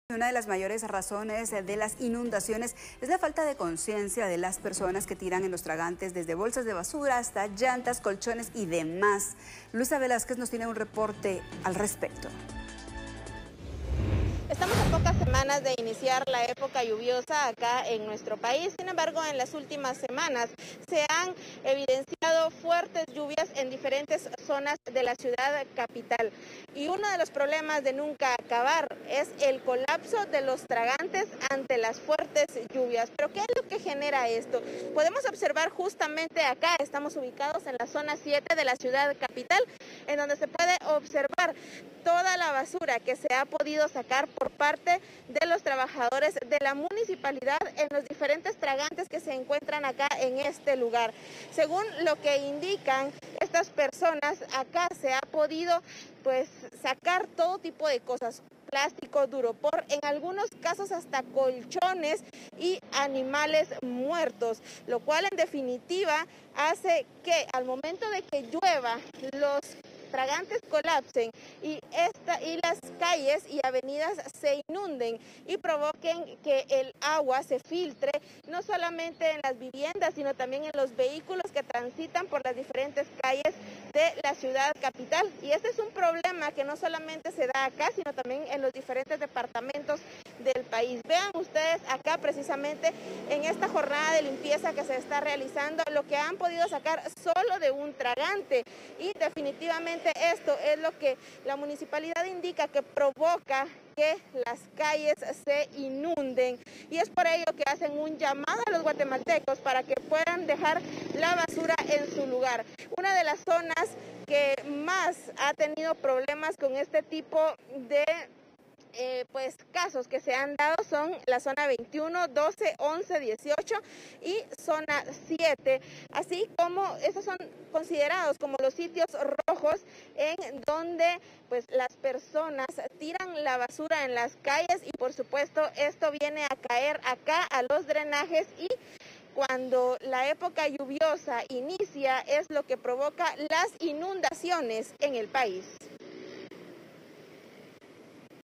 Una de las mayores razones de las inundaciones es la falta de conciencia de las personas que tiran en los tragantes desde bolsas de basura hasta llantas, colchones y demás. Luisa Velázquez nos tiene un reporte al respecto. Estamos a pocas semanas de iniciar la época lluviosa acá en nuestro país. Sin embargo, en las últimas semanas se han evidenciado fuertes lluvias en diferentes zonas de la ciudad capital. Y uno de los problemas de nunca acabar es el colapso de los tragantes ante las fuertes lluvias. ¿Pero qué es lo que genera esto? Podemos observar justamente acá, estamos ubicados en la zona 7 de la ciudad capital, en donde se puede observar toda la basura que se ha podido sacar por parte de los trabajadores de la municipalidad en los diferentes tragantes que se encuentran acá en este lugar. Según lo que indican estas personas, acá se ha podido sacar todo tipo de cosas, plástico, duropor, en algunos casos hasta colchones y animales muertos, lo cual en definitiva hace que al momento de que llueva los tragantes colapsen y las calles y avenidas se inunden y provoquen que el agua se filtre no solamente en las viviendas, sino también en los vehículos que transitan por las diferentes calles de la ciudad capital. Y este es un problema que no solamente se da acá, sino también en los diferentes departamentos del país. Vean ustedes acá precisamente en esta jornada de limpieza que se está realizando lo que han podido sacar solo de un tragante, y definitivamente esto es lo que la municipalidad indica que provoca que las calles se inunden, y es por ello que hacen un llamado a los guatemaltecos para que puedan dejar la basura en su lugar. Una de las zonas que más ha tenido problemas con este tipo de casos que se han dado son la zona 21, 12, 11, 18 y zona 7, así como estos son considerados como los sitios rojos en donde las personas tiran la basura en las calles, y por supuesto esto viene a caer acá a los drenajes, y cuando la época lluviosa inicia es lo que provoca las inundaciones en el país.